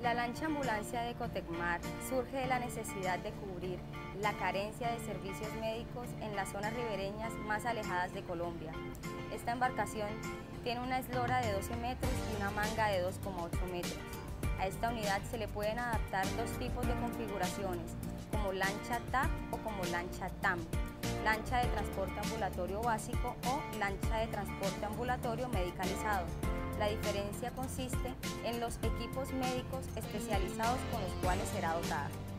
La lancha ambulancia de Cotecmar surge de la necesidad de cubrir la carencia de servicios médicos en las zonas ribereñas más alejadas de Colombia. Esta embarcación tiene una eslora de 12 metros y una manga de 2,8 metros. A esta unidad se le pueden adaptar dos tipos de configuraciones, como lancha TAP o como lancha TAM, lancha de transporte ambulatorio básico o lancha de transporte ambulatorio medicalizado. La diferencia consiste en los equipos médicos especializados con los cuales será dotada.